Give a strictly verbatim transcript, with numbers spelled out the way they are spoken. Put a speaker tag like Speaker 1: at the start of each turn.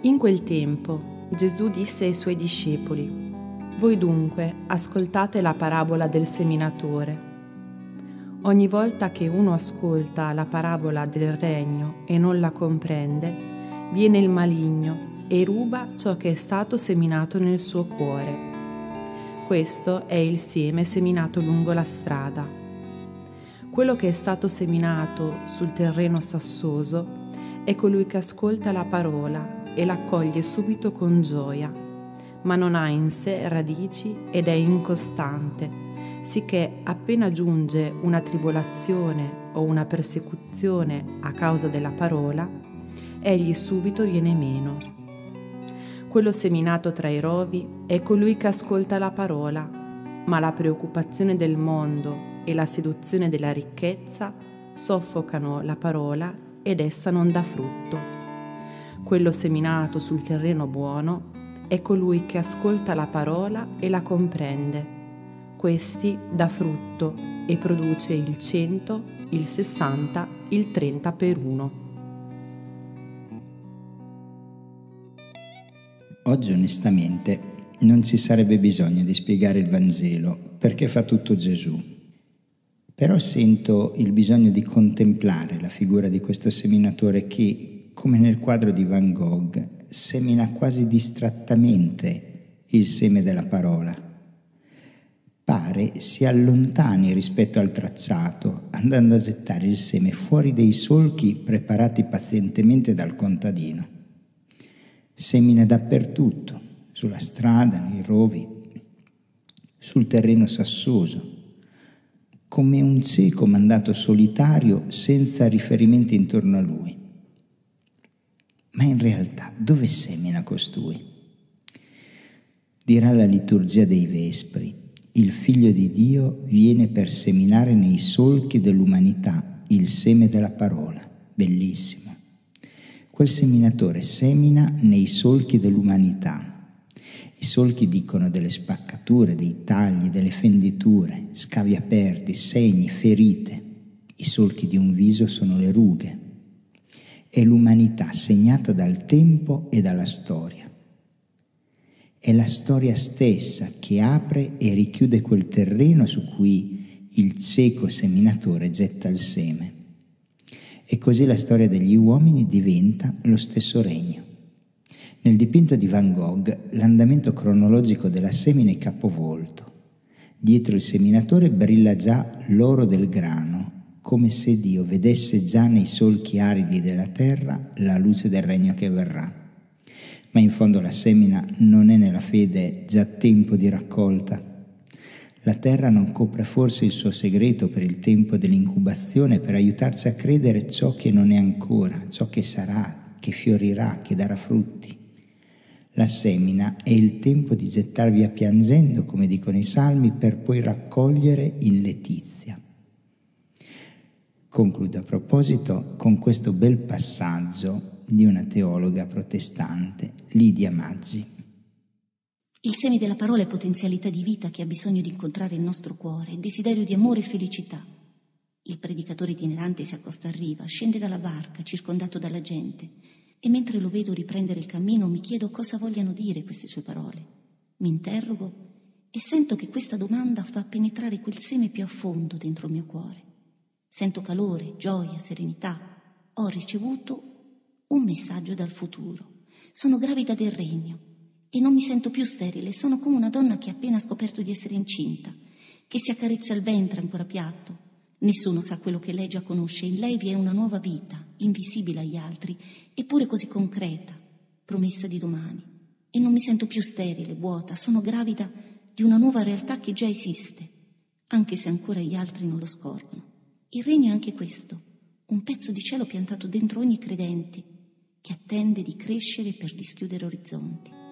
Speaker 1: In quel tempo Gesù disse ai suoi discepoli: «Voi dunque ascoltate la parabola del seminatore. Ogni volta che uno ascolta la parabola del regno e non la comprende, viene il maligno e ruba ciò che è stato seminato nel suo cuore. Questo è il seme seminato lungo la strada. Quello che è stato seminato sul terreno sassoso è colui che ascolta la parola e l'accoglie subito con gioia, ma non ha in sé radici ed è incostante, sicché appena giunge una tribolazione o una persecuzione a causa della parola, egli subito viene meno. Quello seminato tra i rovi è colui che ascolta la parola, ma la preoccupazione del mondo e la seduzione della ricchezza soffocano la parola ed essa non dà frutto. Quello seminato sul terreno buono è colui che ascolta la parola e la comprende. Questi dà frutto e produce il cento, il sessanta, il trenta per uno.
Speaker 2: Oggi onestamente non ci sarebbe bisogno di spiegare il Vangelo perché fa tutto Gesù. Però sento il bisogno di contemplare la figura di questo seminatore che, come nel quadro di Van Gogh, semina quasi distrattamente il seme della parola. Pare si allontani rispetto al tracciato, andando a gettare il seme fuori dei solchi preparati pazientemente dal contadino. Semina dappertutto, sulla strada, nei rovi, sul terreno sassoso, come un cieco mandato solitario senza riferimenti intorno a lui. Ma in realtà dove semina costui? Dirà la liturgia dei Vespri: il Figlio di Dio viene per seminare nei solchi dell'umanità il seme della parola. Bellissimo. Quel seminatore semina nei solchi dell'umanità. I solchi dicono delle spaccature, dei tagli, delle fenditure, scavi aperti, segni, ferite. I solchi di un viso sono le rughe. È l'umanità segnata dal tempo e dalla storia. È la storia stessa che apre e richiude quel terreno su cui il cieco seminatore getta il seme. E così la storia degli uomini diventa lo stesso regno. Nel dipinto di Van Gogh l'andamento cronologico della semina è capovolto. Dietro il seminatore brilla già l'oro del grano, come se Dio vedesse già nei solchi aridi della terra la luce del regno che verrà. Ma in fondo la semina non è nella fede già tempo di raccolta. La terra non copre forse il suo segreto per il tempo dell'incubazione, per aiutarci a credere ciò che non è ancora, ciò che sarà, che fiorirà, che darà frutti. La semina è il tempo di gettar via piangendo, come dicono i salmi, per poi raccogliere in letizia. Concludo a proposito con questo bel passaggio di una teologa protestante, Lidia Maggi.
Speaker 3: Il seme della parola è potenzialità di vita che ha bisogno di incontrare il nostro cuore, è desiderio di amore e felicità. Il predicatore itinerante si accosta a riva, scende dalla barca, circondato dalla gente, e mentre lo vedo riprendere il cammino mi chiedo cosa vogliano dire queste sue parole. Mi interrogo e sento che questa domanda fa penetrare quel seme più a fondo dentro il mio cuore. Sento calore, gioia, serenità. Ho ricevuto un messaggio dal futuro. Sono gravida del regno e non mi sento più sterile. Sono come una donna che ha appena scoperto di essere incinta, che si accarezza il ventre ancora piatto. Nessuno sa quello che lei già conosce. In lei vi è una nuova vita, invisibile agli altri, eppure così concreta, promessa di domani. E non mi sento più sterile, vuota. Sono gravida di una nuova realtà che già esiste, anche se ancora gli altri non lo scorgono. Il regno è anche questo, un pezzo di cielo piantato dentro ogni credente che attende di crescere per dischiudere orizzonti.